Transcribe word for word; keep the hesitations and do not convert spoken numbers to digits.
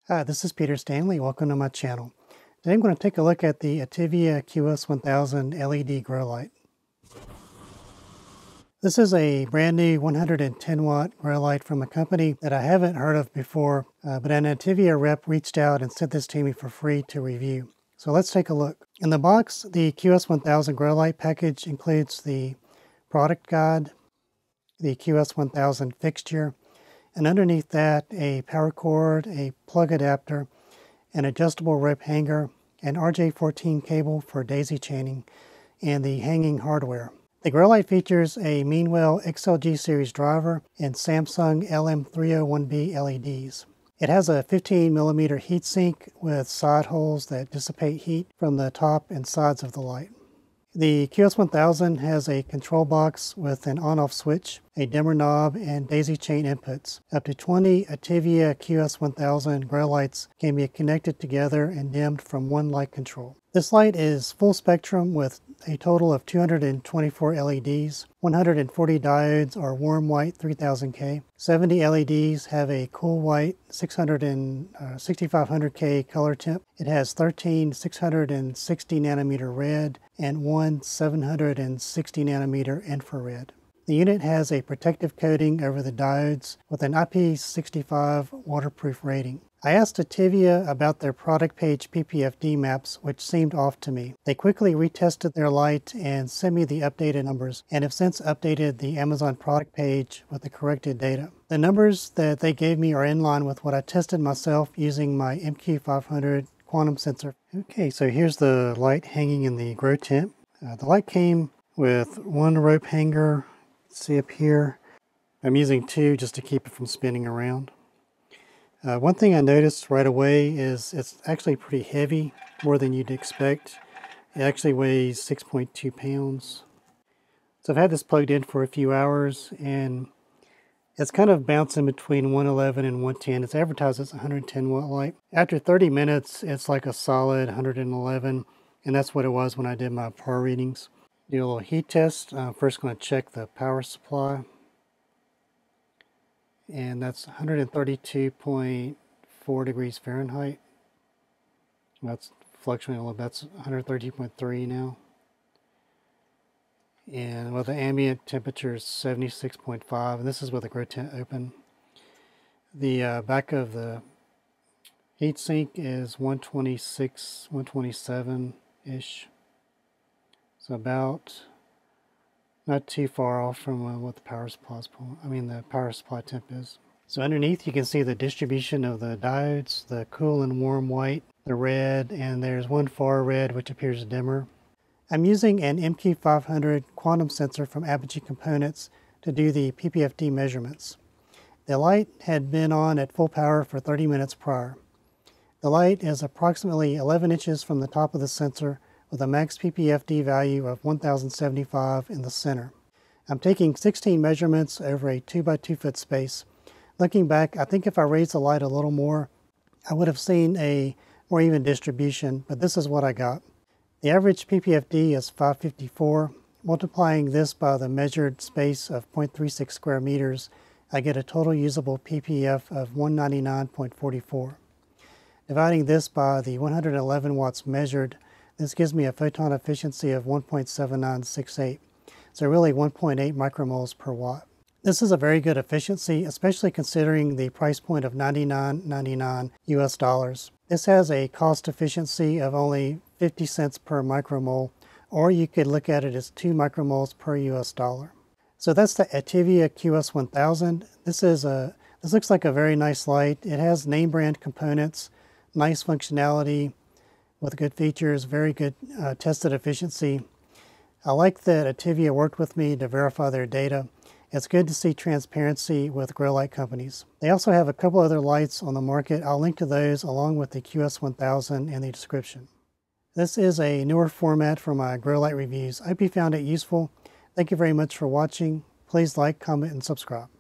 Hi, this is Peter Stanley. Welcome to my channel. Today I'm going to take a look at the Ativia Q S one thousand L E D grow light. This is a brand new one hundred ten watt grow light from a company that I haven't heard of before, uh, but an Ativia rep reached out and sent this to me for free to review. So let's take a look. In the box, the Q S one thousand grow light package includes the product guide, the Q S one thousand fixture, and underneath that, a power cord, a plug adapter, an adjustable rope hanger, an R J fourteen cable for daisy chaining, and the hanging hardware. The grow light features a Meanwell X L G series driver and Samsung L M three oh one B L E Ds. It has a fifteen millimeter heatsink with side holes that dissipate heat from the top and sides of the light. The Q S one thousand has a control box with an on-off switch, a dimmer knob, and daisy chain inputs. Up to twenty Ativia Q S one thousand grow lights can be connected together and dimmed from one light control. This light is full spectrum with a total of two hundred twenty-four L E Ds. one hundred forty diodes are warm white three thousand K. seventy L E Ds have a cool white sixty-five hundred K color temp. It has thirteen six hundred sixty nanometer red and one seven hundred sixty nanometer infrared. The unit has a protective coating over the diodes with an I P sixty-five waterproof rating. I asked Ativia about their product page P P F D maps, which seemed off to me. They quickly retested their light and sent me the updated numbers, and have since updated the Amazon product page with the corrected data. The numbers that they gave me are in line with what I tested myself using my M Q five hundred quantum sensor. Okay, so here's the light hanging in the grow tent. Uh, the light came with one rope hanger. See up here, I'm using two just to keep it from spinning around. Uh, one thing I noticed right away is it's actually pretty heavy, more than you'd expect. It actually weighs six point two pounds. So I've had this plugged in for a few hours and it's kind of bouncing between one eleven and one ten. It's advertised as one hundred ten watt light. After thirty minutes, it's like a solid one hundred eleven, and that's what it was when I did my power readings. Do a little heat test. I'm first going to check the power supply. And that's one hundred thirty-two point four degrees Fahrenheit. That's fluctuating a little bit. That's one hundred thirty point three now. And well, the ambient temperature is seventy-six point five, and this is with the grow tent open. The uh, back of the heatsink is one twenty-six, one twenty-seven-ish. So about not too far off from uh, what the power supply is pulling. I mean the power supply temp is. So underneath you can see the distribution of the diodes, the cool and warm white, the red, and there's one far red which appears dimmer. I'm using an M Q five hundred quantum sensor from Apogee Components to do the P P F D measurements. The light had been on at full power for thirty minutes prior. The light is approximately eleven inches from the top of the sensor with a max P P F D value of one thousand seventy-five in the center. I'm taking sixteen measurements over a two by two foot space. Looking back, I think if I raised the light a little more, I would have seen a more even distribution, but this is what I got. The average P P F D is five fifty-four. Multiplying this by the measured space of zero point three six square meters, I get a total usable P P F of one ninety-nine point four four. Dividing this by the one hundred eleven watts measured, this gives me a photon efficiency of one point seven nine six eight, so really one point eight micromoles per watt. This is a very good efficiency, especially considering the price point of ninety-nine ninety-nine U S dollars. This has a cost efficiency of only fifty cents per micromole, or you could look at it as two micromoles per U S dollar. So that's the Ativia Q S one thousand. This is a this looks like a very nice light. It has name brand components, nice functionality, with good features, very good uh, tested efficiency. I like that Ativia worked with me to verify their data. It's good to see transparency with grow light companies. They also have a couple other lights on the market. I'll link to those along with the Q S one thousand in the description. This is a newer format for my grow light reviews. I hope you found it useful. Thank you very much for watching. Please like, comment, and subscribe.